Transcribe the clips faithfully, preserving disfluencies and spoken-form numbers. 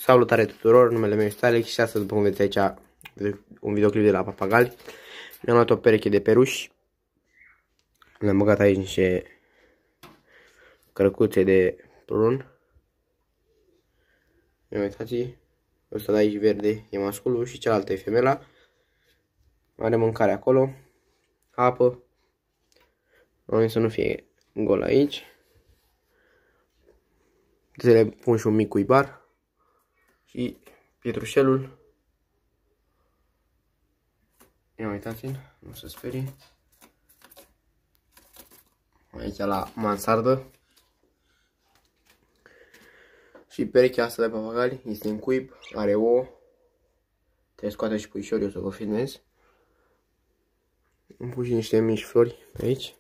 Salutare tuturor, numele meu este Alex și astăzi, după cum vedeți aici, un videoclip de la papagali. Mi-am luat o pereche de peruși. Le-am băgat aici niște cărăcuțe de prun. Ia uitați, ăsta de aici verde e masculul și cealaltă e femela. Are mâncare acolo, apă. Am să nu fie gol aici. Se le pun și un mic cuibar. Și pietrușelul. Ia uitați-l, nu se sperie. Aici la mansardă. Și perechea asta de papagali este în cuib, are ouă. Trebuie scoate și puișori, eu să vă filmez. Îmi pun și niște mici flori pe aici.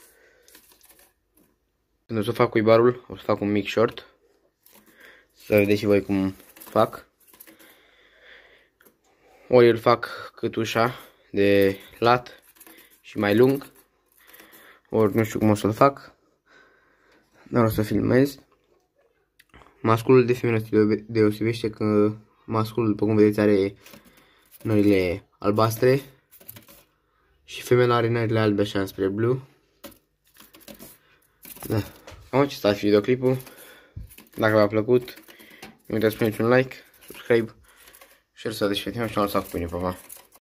Când o să fac cuibarul, o să fac un mic short. Să vedeți și voi cum fac. Ori îl fac cătușa de lat și mai lung, ori nu știu cum o să-l fac, dar o să filmez. Masculul de femeie se deosebește că masculul, după cum vedeți, are nările albastre și femeia are nările albe așa spre blue. Da. Cam acesta a fi videoclipul. Dacă v-a plăcut, nu uitați să puneți un like, subscribe, share să dați și pe tine și l-am lăsat cu bine, pa, pa.